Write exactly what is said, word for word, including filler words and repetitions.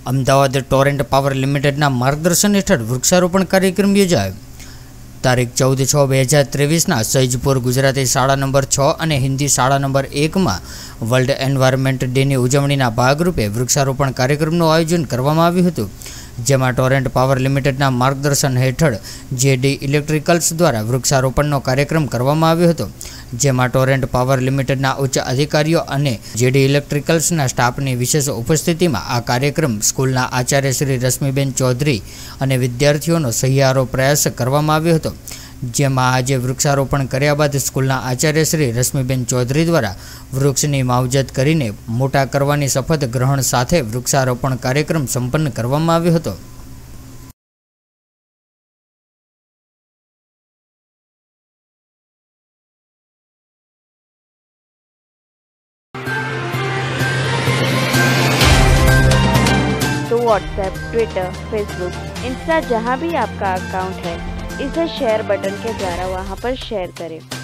Ahmedabad Torrent power લિમિટેડના માર્ગદર્શન હેઠળ વૃક્ષારોપણ કાર્યક્રમ યોજાયો। તારીખ ચૌદ છ બે હજાર ત્રેવીસના સૈજપુર ગુજરાતી શાળા નંબર છ અને હિન્દી શાળા નંબર એકમાં વર્લ્ડ એન્વાયરમેન્ટ ડેની ઉજવણીના ભાગરૂપે વૃક્ષારોપણ કાર્યક્રમનું આયોજન કરવામાં આવ્યું હતું, જેમાં ટોરેન્ટ પાવર લિમિટેડના માર્ગદર્શન હેઠળ જેડી ઇલેક્ટ્રિકલ્સ દ્વારા વૃક્ષારોપણનો કાર્યક્રમ કરવામાં આવ્યો હતો, જેમાં ટોરેન્ટ પાવર લિમિટેડના ઉચ્ચ અધિકારીઓ અને જેડી ઇલેક્ટ્રિકલ્સના સ્ટાફની વિશેષ ઉપસ્થિતિમાં આ કાર્યક્રમ સ્કૂલના આચાર્ય શ્રી રશ્મિબેન ચૌધરી અને વિદ્યાર્થીઓનો સહિયારો પ્રયાસ કરવામાં આવ્યો હતો, જેમાં આજે વૃક્ષારોપણ કર્યા બાદ સ્કૂલના આચાર્ય શ્રી રશ્મિબેન ચૌધરી દ્વારા વૃક્ષની માવજત કરીને મોટા કરવાની શપથ ગ્રહણ સાથે વૃક્ષારોપણ કાર્યક્રમ સંપન્ન કરવામાં આવ્યો હતો। तो व्हाट्सएप, ट्विटर, फेसबुक, इंस्टा जहाँ भी आपका अकाउंट है, इसे शेयर बटन के द्वारा वहाँ पर शेयर करें।